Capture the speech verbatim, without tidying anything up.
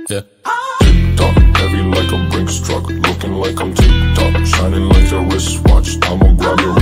Yeah. Tick-tock, heavy like a Brinks truck, looking like I'm tick-tock, shining like a wristwatch. I'ma grab your